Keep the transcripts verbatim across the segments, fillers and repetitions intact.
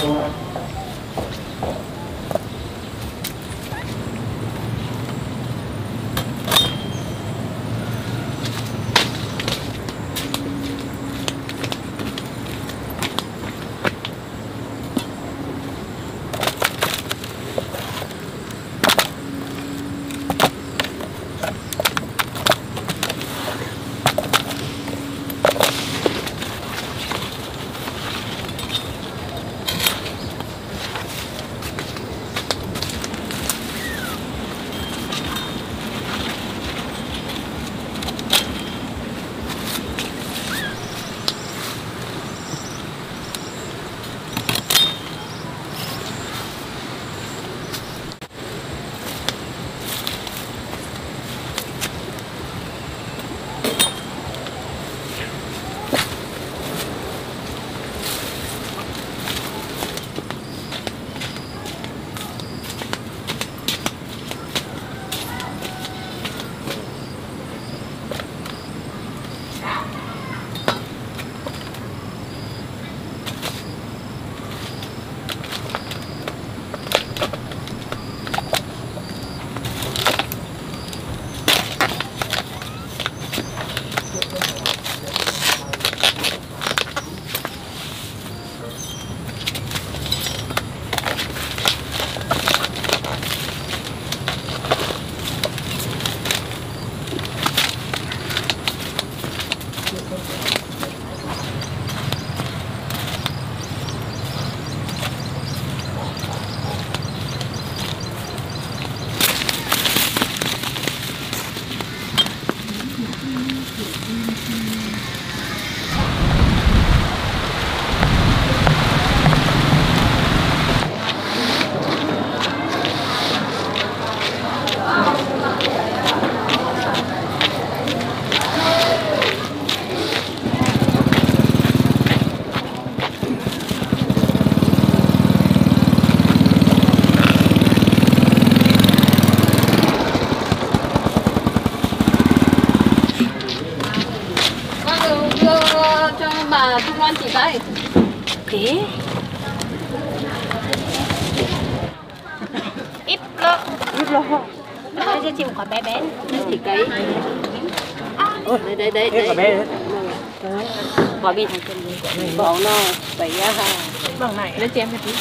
mà Trung Loan chị đây. Thế. Ít lợ. Ít lợ. Đây cho chị một quả bé bé. Đây thì cấy. Đây đây đây đây. Quả bé đấy. Quả bên thằng chân đấy. Bỏ nó phải ha. Bằng này nó chém cái tí.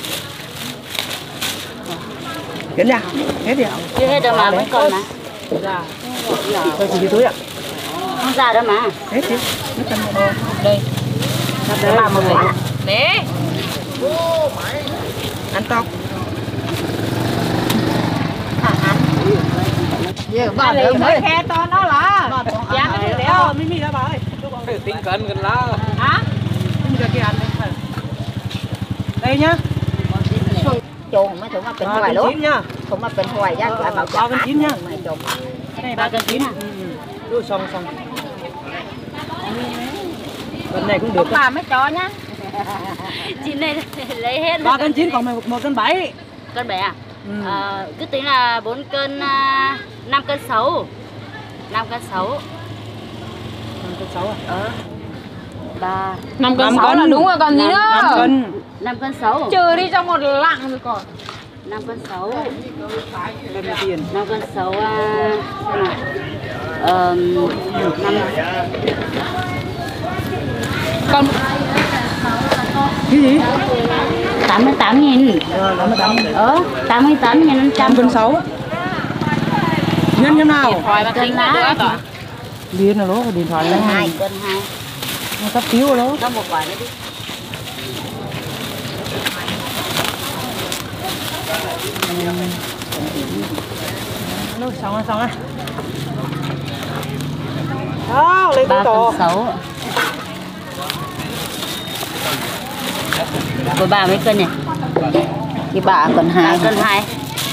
Hết nha. Hết đi ạ. Chưa hết đâu mà vẫn còn mà. Dạ. Thôi chỉ túi ạ. Không ra đâu mà. Hết đi. Đây. Đấy mà một quả. Nè. Ăn to. À ăn. Giờ bà lấy mới khe to nó là. Giá nó được đéo. Mimi đó bà ơi. Tính cân gần lá. Hả? Không được cái ăn đây. Đây nhá. Chồn mấy thùng màเป็นหวยluôn. Nhá. Thùng màเป็นหวยgiá cả bảo ba cân chín nhá. Chồn. Này ba cân chín. Ừ. Xong xong. Bên này cũng được. Bà mới cho nhá. Chị này lấy hết. ba cân chín còn một, một cân bảy. Cân bảy à? Ừ. À, cứ tính là bốn cân, năm cân sáu. năm cân sáu. năm cân sáu à? Ờ. ba. năm cân sáu là đúng rồi còn gì nữa. năm cân. năm cân sáu. Trừ đi trong một lạng rồi còn. năm cân sáu. Đây là tiền. năm cân sáu à, xem nào. Ờ, năm. Còn Cái gì? tám mươi tám nghìn. Ờ, tám mươi tám. Ờ, tám mươi tám nghìn năm trăm. năm cân sáu. Nhân như nào? hỏi mà tính là được à? Liên là nó cái điện thoại Cân này. hai, cân hai. Nó sắp thiếu rồi đó. Cho một quả nữa đi. Nó xong rồi, xong rồi. Đó, lấy ba cái to. cân sáu. Của bà mấy cân nhỉ? Thì bà cân hai. Cân hai.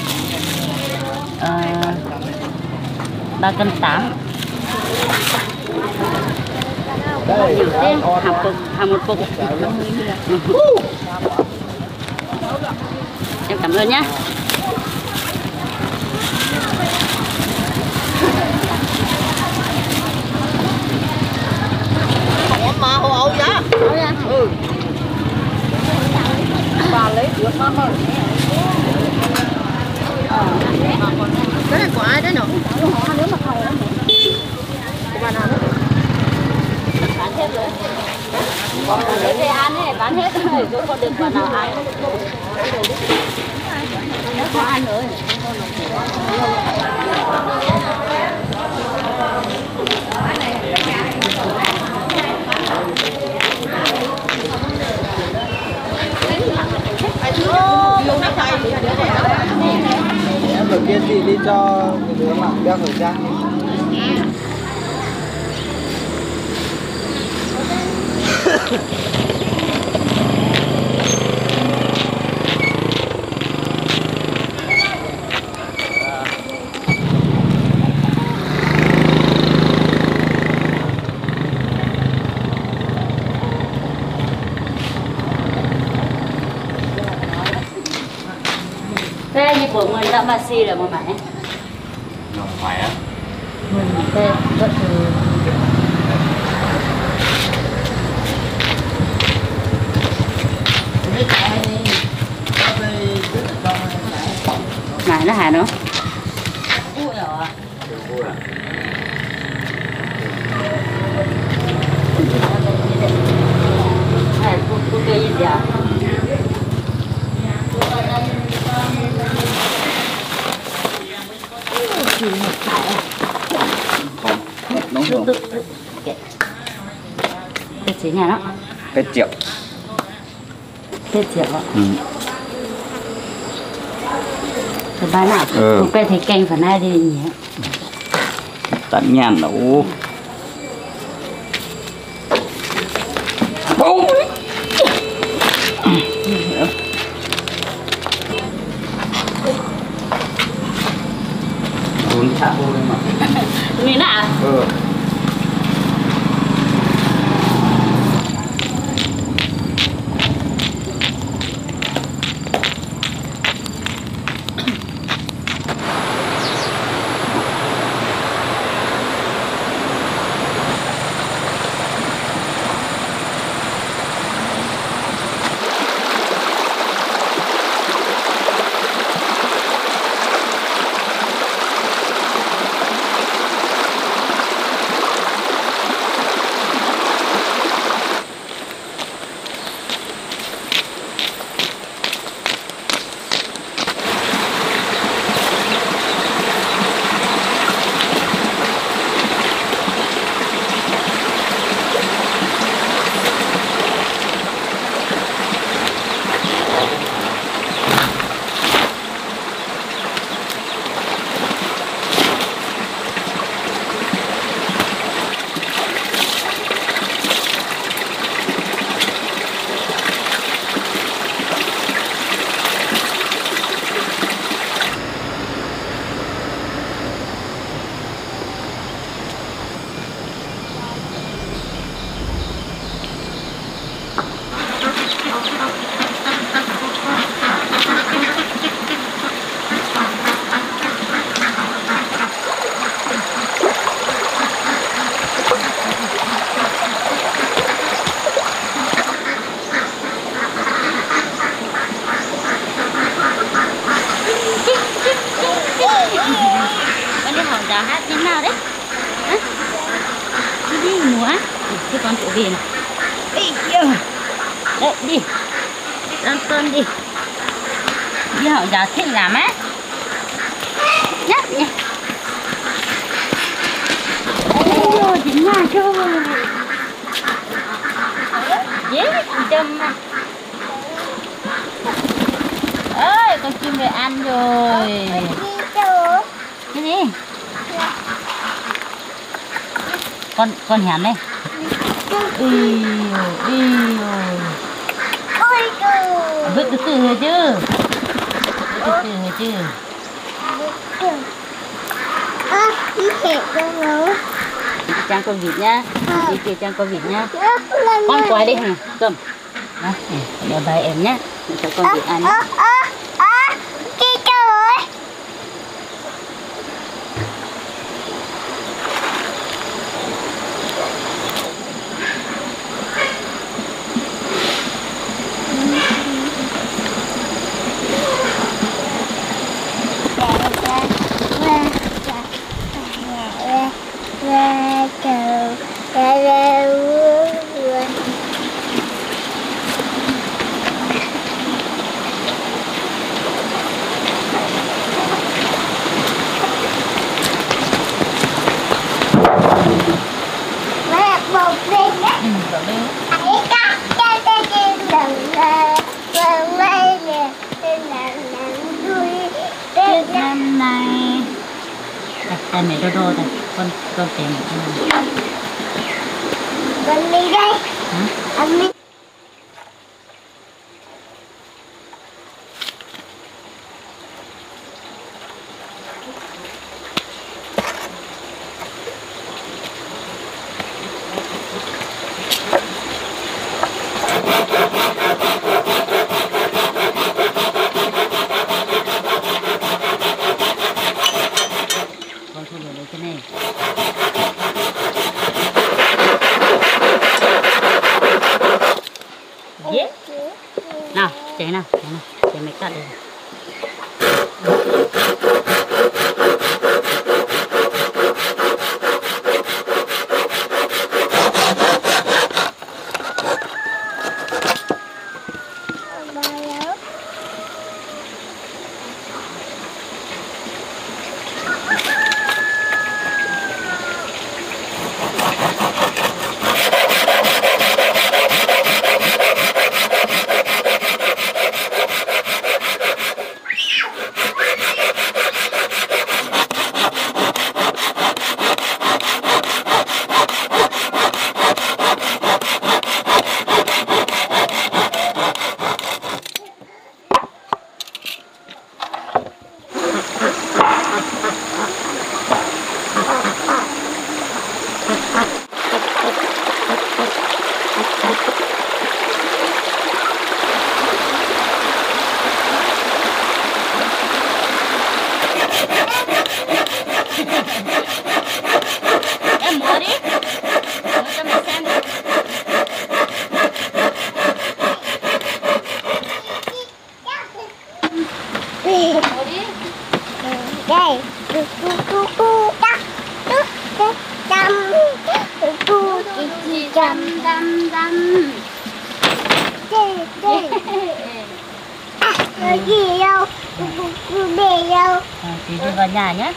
Ờ, ba cân tám. Nhiều thế, hàng cục, hàng một cục. Em cảm ơn nhé. Mà hồ ẩu giá. Ừ. bà lấy được mà mà cái này của ai đấy nhở? Nếu mà không của bà nào đấy bán hết rồi. Còn lấy về ăn ấy bán hết rồi, chứ còn được bà nào ăn. Nếu có ăn rồi. Em đầu tiên chị đi cho cái đứa mà đeo khẩu trang đi. Thế như của mình đã mà xì rồi mà mày. Không phải á. Mình thế rất là này nó hả nữa. Ui rồi. Này, cô cô kia gì vậy? Đúng không? Cái gì nhà nó? Cái triệu. Cái triệu ạ. Ừ. Cái bán nào? Ừ. Cô thấy canh phần ai đi nhỉ? Tận nhàn đâu. Bố. Bốn thả vô lên mà. Mình ạ? Ừ. Đã hát như nào đấy? Hả? Đi đi múa. Cái con tự vì này. Đấy đi. Ăn cơm đi. Đi họ giờ thích làm á. Nhắc nhỉ. Ôi chính nhà cho. Dễ châm mà. Ơi con chim về ăn rồi. Cái gì? Con con hẻm đây. Ui ui ôi. Vứt từ từ rồi chứ. Vứt từ từ rồi chứ. À, đi kẹt con nữa. Trang con vịt nhá. Đi kìa trang con vịt nhá. Con quay đi hả? Cầm. Đó, để bài em nhá. Cho con vịt ăn nhá. Tay mẹ đô đô thôi, con con tiền. Con đi đây. Hả? Anh đi. Con thu được cái này. Yeah. Nào, chạy nào, chạy nào, chạy mày cắt đi. Em mua đi. Mua cho mẹ xem đi. Mua đi. Đây. Tu tu tu tu đắc. Tu đâm. Tu chi chi đâm đâm đâm. Đây đây. À, cái gì đâu? Cái bể đâu? À, chị đi vào nhà nhé.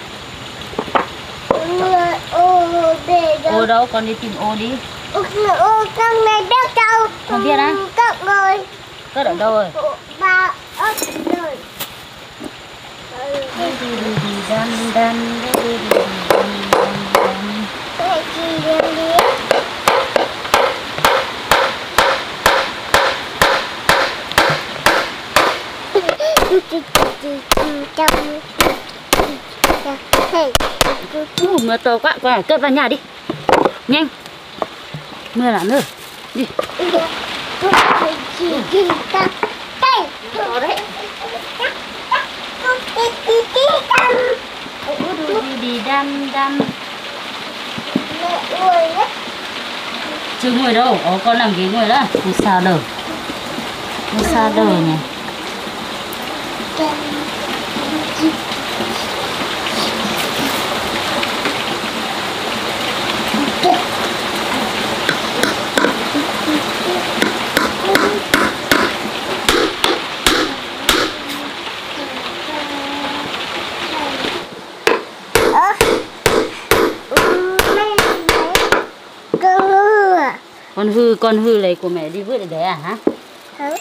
Ô bể đâu? Ô đâu, con đi tìm ô đi. Ô con này biết đâu? Không biết á? Cậu rồi. Cất ở đâu rồi? Ba ớt rồi. Đan đan Cái gì đem đi? uh, mưa to quá, con này cất vào nhà đi. Nhanh. Mưa là nữa. Đi. Đó đấy. Đi đâm đâm. Chưa ngồi đâu, có con làm ghế ngồi đó. Không sao đâu. Không sao đâu nhỉ. Con hư, con hư lấy của mẹ đi vứt ở đấy à hả? Ừ.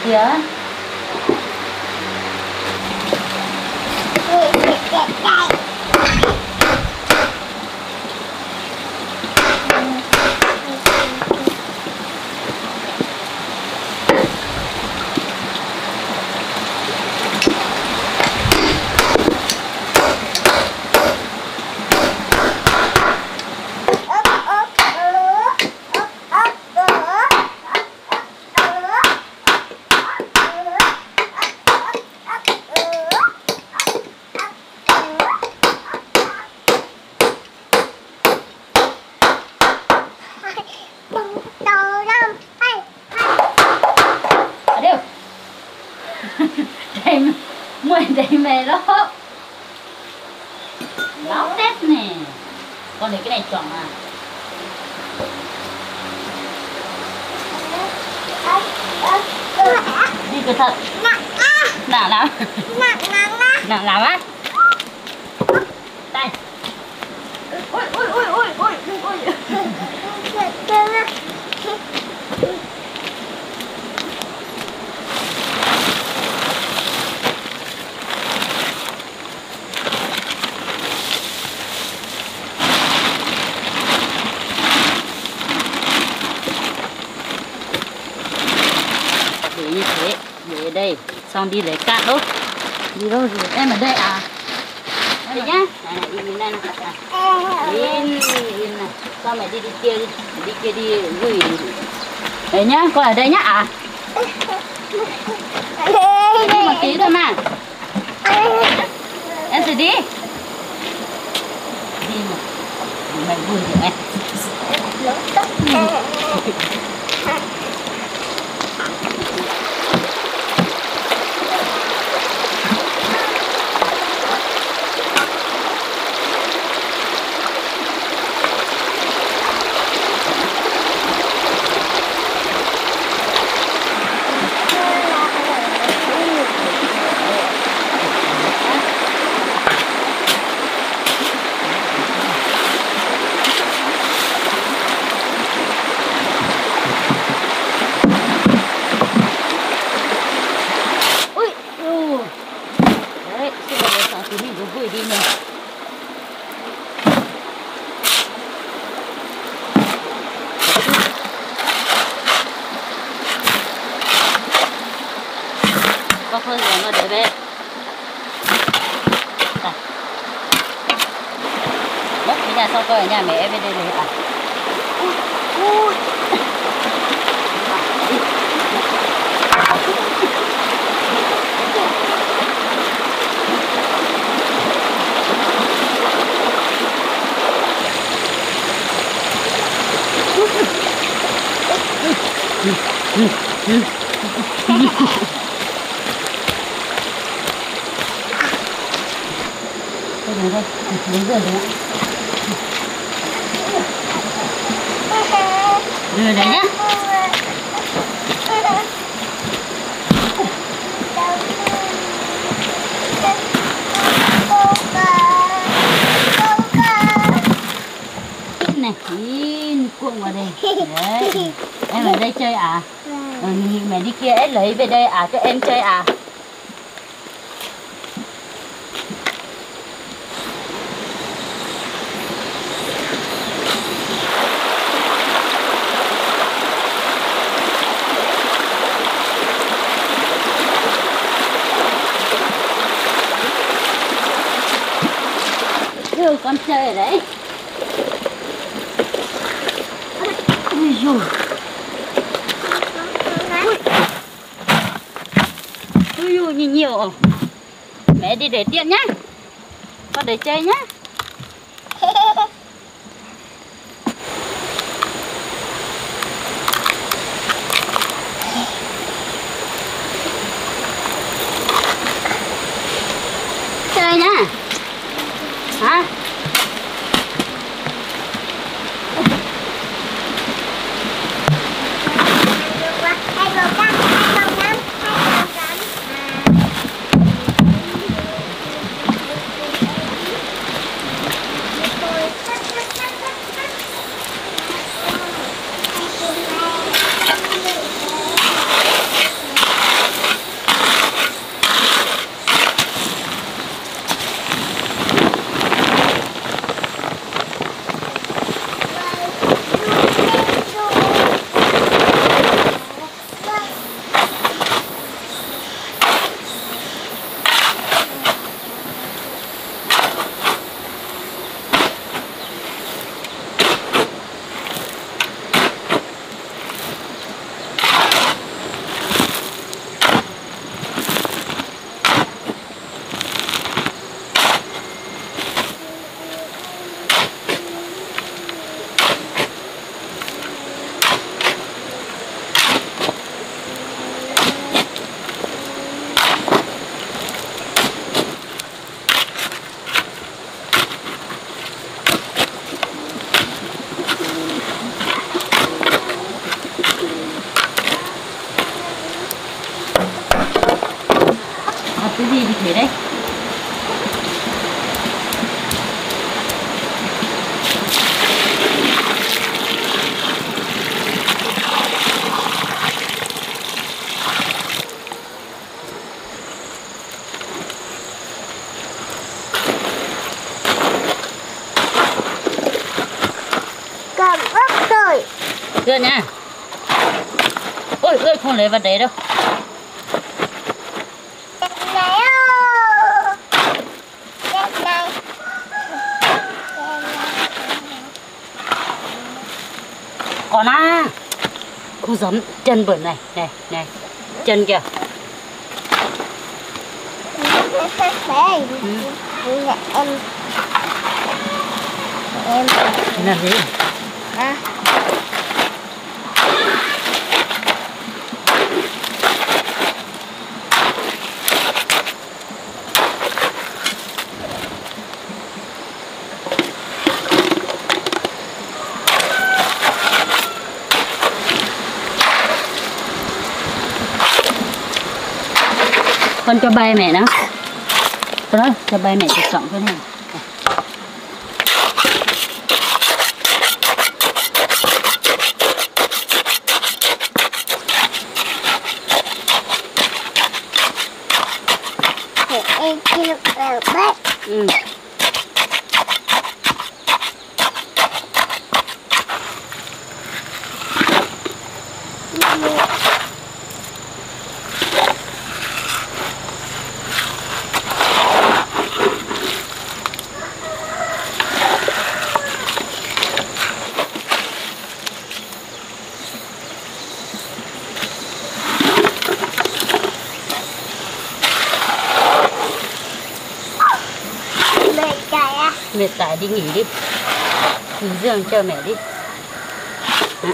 kia. Đây mẹ đó láo tét nè, con lấy cái này chọn à. Đi cẩn thận. Nặng lắm. Nặng lắm á. Đây. Ôi ôi ôi ôi ôi ôi. Như thế, để đây, xong đi lấy cát đâu. Đi đâu rồi? Em ở đây à? Đây nhá. Này này, in đây này. In, in này. Sao mày đi đi kia đi, đi kia đi gửi. Đấy nhá, con ở đây nhá à? Đi một tí thôi mà. Em sẽ đi. Đi mà. Mày vui rồi em. Có hơi rồi mà để về. Đây. Mất cái nhà sau coi ở nhà mẹ em bên đây này à. Ui. Đây đây, đứng rồi đấy. Rồi đấy nhá. Này, in cuộn vào đây. Đấy. Em ở đây chơi à? Ừ, mẹ đi kia em lấy về đây à, cho em chơi à? Ừ, con chơi ở đấy. Ui dồi. Ui dồi, nhìn nhiều. Mẹ đi để tiện nhá. Con để chơi nhá. Chơi nhá. Hả? gì thì thế đấy. Cầm ớt rồi. Chưa nha. Ôi ơi không lấy vào đấy đâu. Đây này ơi. Đây này. Còn á. Không dám chân bẩn này, này, này. Chân kìa. Đây. Em. Em. Làm gì? À. Con cho bay mẹ nó. Đó, cho bay mẹ chụp trọng cái này. Em chưa vào bếp. Ừ. Mẹ chạy à? Mệt tải đi nghỉ đi. Nghỉ giường chờ mẹ đi. Đó.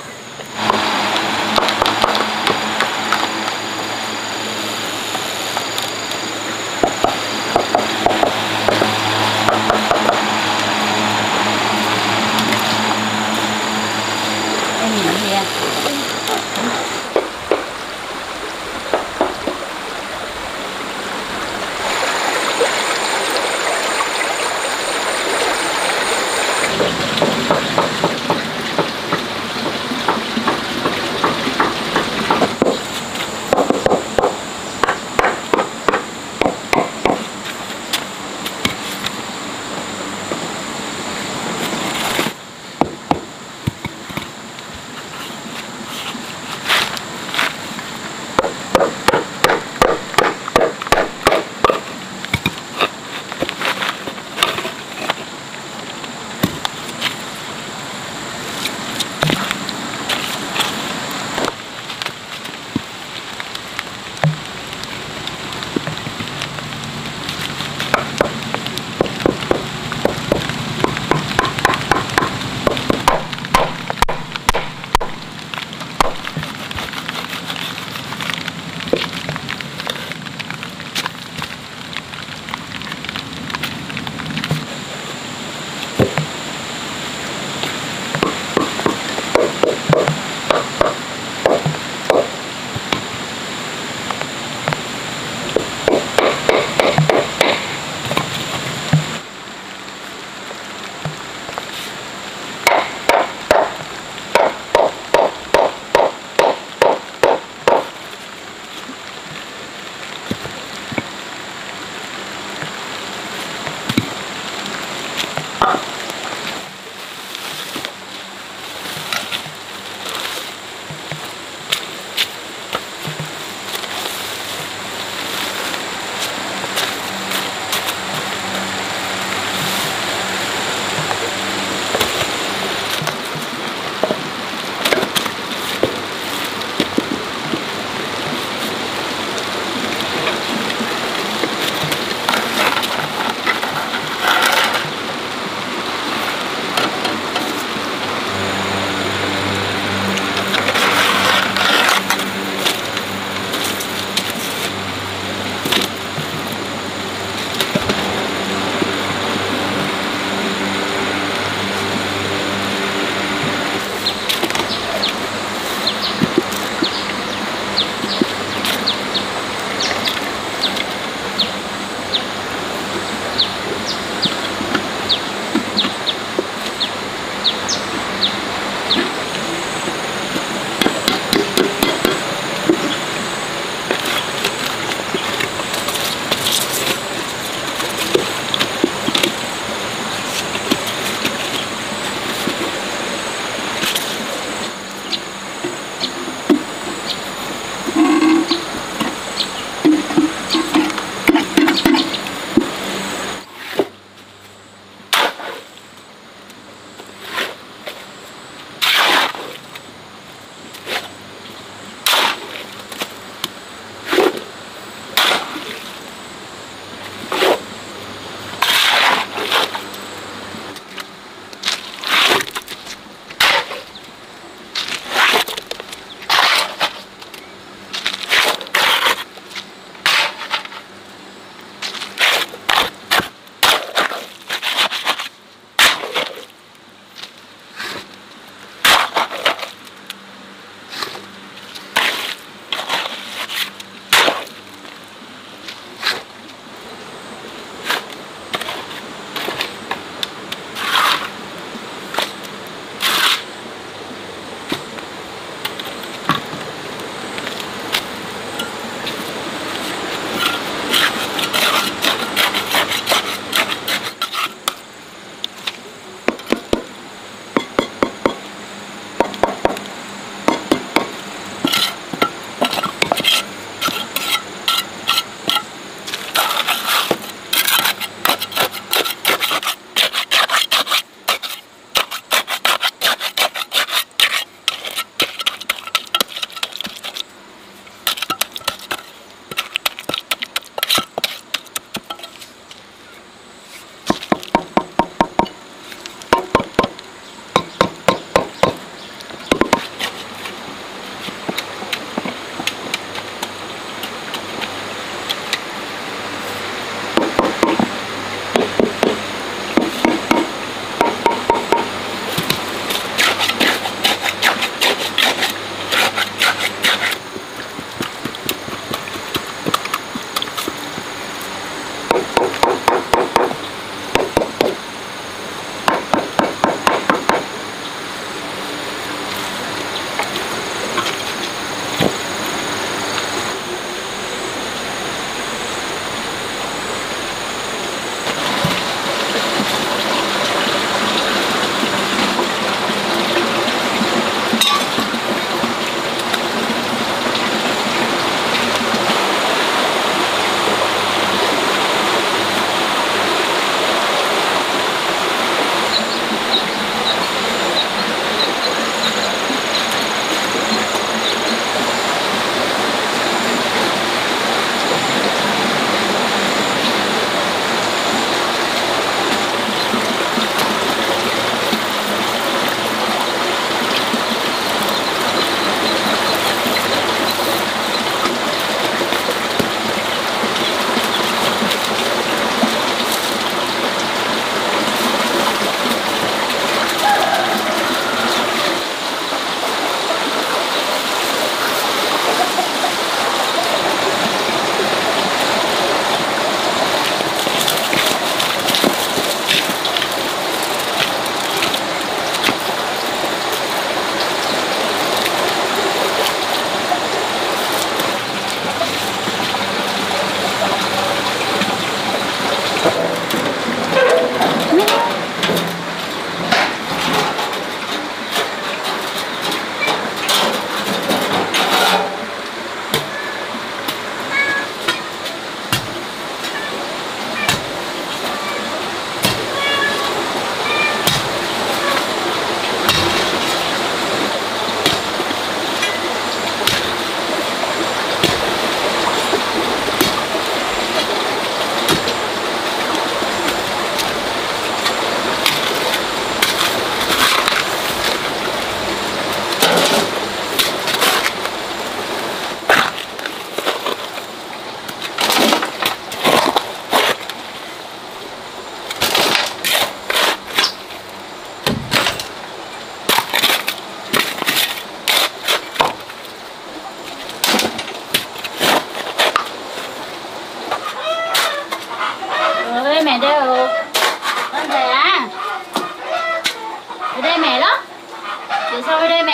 Em nhìn gì à?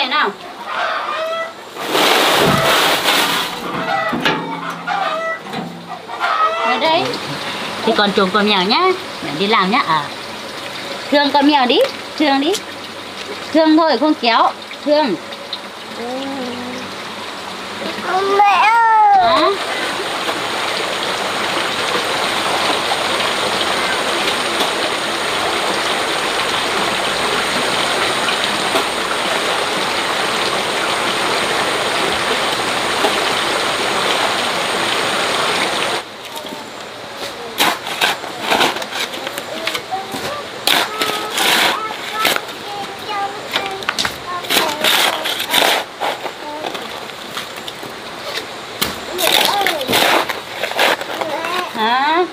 mẹ nào. Ở đây. Thì con chuồng con mèo nhá. Mẹ đi làm nhá. À. Thương con mèo đi. Thương đi. Thương thôi không kéo. Thương. Mẹ ơi. Hả? Hả?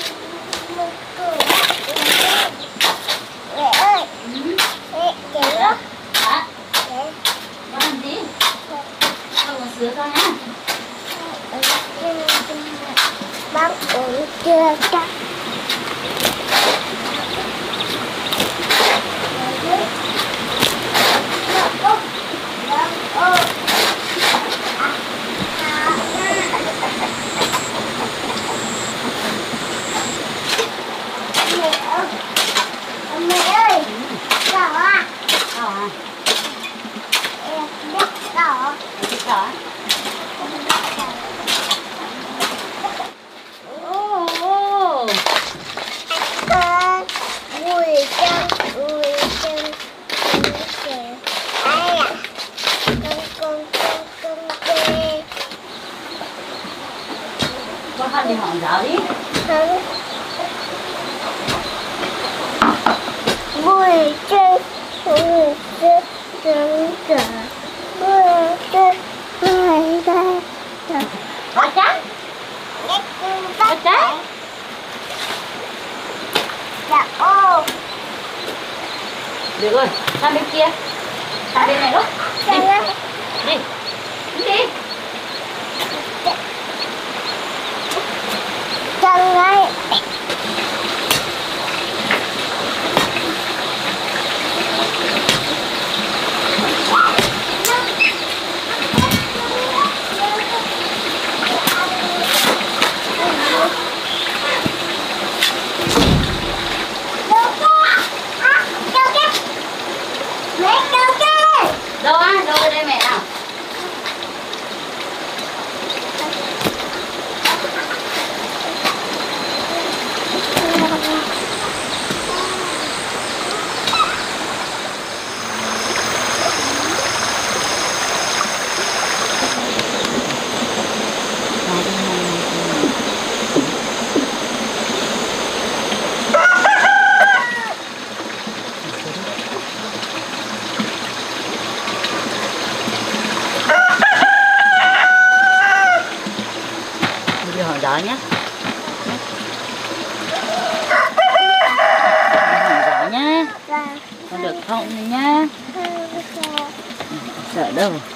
Mẹ ơi. Mẹ kéo. Hả? Con làm gì? Con còn sữa con nhá. Bác uống chưa chắc. Mẹ ơi, đỏ à? Đỏ à? Em biết đỏ. Đỏ à? Ô ô. Con vui chân, vui chân, vui chân. Ai à? Con con con con kê. Con khăn đi hỏi giáo đi. Con vui chân, vui chân, chân chân. Vui chân, vui chân. Có chắc? Có chắc? Dạ ô. Được rồi, sang bên kia. Sang bên này lúc. Đi. Đi. Đi. Chân ngay. Đâu á? Đâu ở đây mẹ nào? Đi hỏi đó nhé. Hỏi đó nhá. Con được không nhá. Sợ đâu.